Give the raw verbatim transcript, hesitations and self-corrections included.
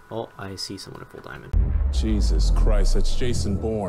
Oh, I see someone at full diamond. Jesus Christ, that's Jason Bourne.